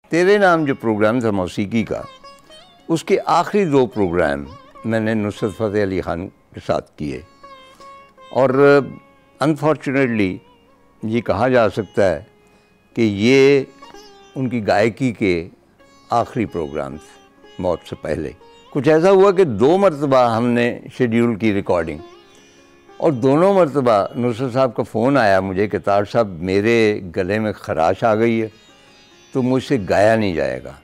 तेरे नाम जो प्रोग्राम था मौसीकी का, उसके आखिरी 2 प्रोग्राम मैंने नुसरत फ़तेह अली ख़ान के साथ किए और अनफॉर्चुनेटली ये कहा जा सकता है कि ये उनकी गायकी के आखिरी प्रोग्राम थे मौत से पहले। कुछ ऐसा हुआ कि 2 मरतबा हमने शेड्यूल की रिकॉर्डिंग और दोनों मरतबा नुसरत साहब का फ़ोन आया मुझे कि तार साहब मेरे गले में ख़राश आ गई है तो मुझसे गाया नहीं जाएगा।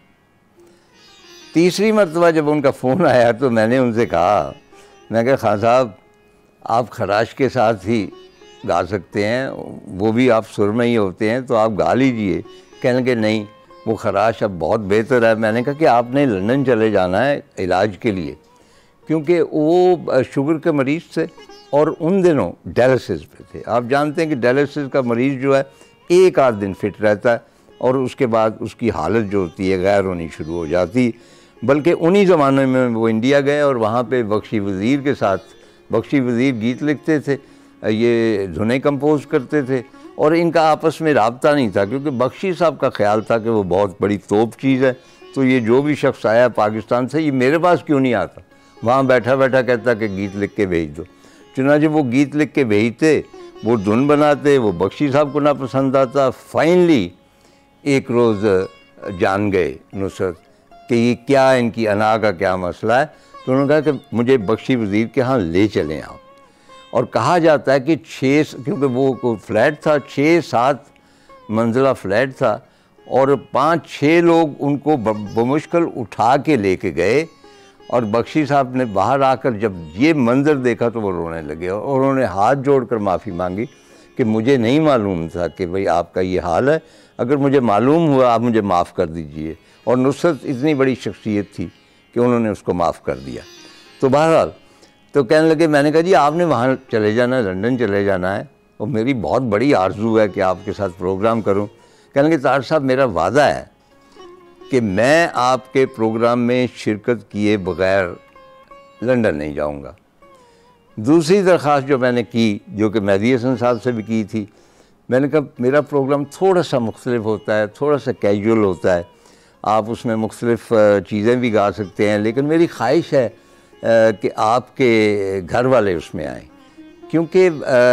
तीसरी मरतबा जब उनका फ़ोन आया तो मैंने उनसे कहा, मैं कहा खान साहब आप ख़राश के साथ ही गा सकते हैं, वो भी आप सुर में ही होते हैं तो आप गा लीजिए। कहने के नहीं वो ख़राश अब बहुत बेहतर है। मैंने कहा कि आपने लंदन चले जाना है इलाज के लिए, क्योंकि वो शुगर के मरीज़ थे और उन दिनों डायलिसिस पे थे। आप जानते हैं कि डायलिसिस का मरीज़ जो है 1 आध दिन फिट रहता है और उसके बाद उसकी हालत जो होती है गैर होनी शुरू हो जाती। बल्कि उन्हीं ज़माने में वो इंडिया गए और वहाँ पे बख्शी वज़ीर के साथ, बख्शी वज़ीर गीत लिखते थे, ये धुनें कंपोज करते थे और इनका आपस में राब्ता नहीं था, क्योंकि बख्शी साहब का ख्याल था कि वो बहुत बड़ी तोप चीज़ है, तो ये जो भी शख्स आया पाकिस्तान से ये मेरे पास क्यों नहीं आता, वहाँ बैठा बैठा कहता कि गीत लिख के भेज दो। चुनांचे वो गीत लिख के भेजते, वो धुन बनाते, वो बख्शी साहब को ना पसंद आता। फाइनली एक रोज़ जान गए नुसरत कि ये क्या इनकी अना का क्या मसला है, तो उन्होंने कहा कि मुझे बख्शी वज़ीर के यहाँ ले चलें आप। और कहा जाता है कि 6, क्योंकि वो फ्लैट था 6-7 मंजिला फ्लैट था और 5-6 लोग उनको बमुश्किल उठा के लेके गए और बख्शी साहब ने बाहर आकर जब ये मंज़र देखा तो वो रोने लगे और उन्होंने हाथ जोड़कर माफ़ी मांगी कि मुझे नहीं मालूम था कि भाई आपका ये हाल है, अगर मुझे मालूम हुआ आप मुझे माफ़ कर दीजिए। और नुसरत इतनी बड़ी शख्सियत थी कि उन्होंने उसको माफ़ कर दिया। तो बहरहाल तो कहने लगे, मैंने कहा जी आपने वहाँ चले जाना है, लंदन चले जाना है और मेरी बहुत बड़ी आरज़ू है कि आपके साथ प्रोग्राम करूँ। कहने लगे तार साहब मेरा वादा है कि मैं आपके प्रोग्राम में शिरकत किए बग़ैर लंदन नहीं जाऊँगा। दूसरी दरख्वास्त जो मैंने की, जो कि मेहदी हसन साहब से भी की थी, मैंने कहा मेरा प्रोग्राम थोड़ा सा मुख्तलिफ होता है, थोड़ा सा कैजुअल होता है, आप उसमें मुख्तलिफ चीज़ें भी गा सकते हैं, लेकिन मेरी ख्वाहिश है कि आपके घर वाले उसमें आएँ, क्योंकि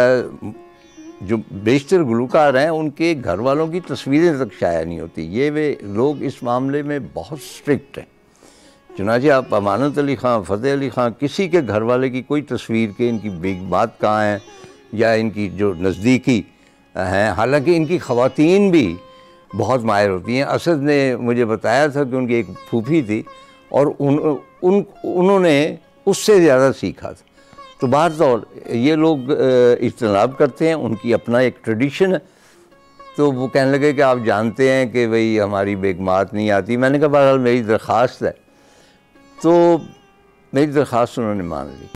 जो बेशतर गुलकार हैं उनके घर वालों की तस्वीरें तक शाया नहीं होती। ये वे लोग इस मामले में बहुत स्ट्रिक्ट हैं। चुनांचे आप अमानत अली ख़ान, फ़तेह अली ख़ान, किसी के घर वाले की कोई तस्वीर के इनकी बेगमात कहाँ है या इनकी जो नज़दीकी हैं, हालांकि इनकी ख़वातीन भी बहुत माहिर होती हैं। असद ने मुझे बताया था कि उनकी एक फूफी थी और उन्होंने उससे ज़्यादा सीखा था। तो बहरतौर ये लोग इज्तनाब करते हैं, उनकी अपना एक ट्रेडिशन है। तो वो कहने लगे कि आप जानते हैं कि भाई हमारी बेगमात नहीं आती। मैंने कहा बहरहाल मेरी दरख्वास्त है, तो मेरी दरख्वास्त उन्होंने मान ली।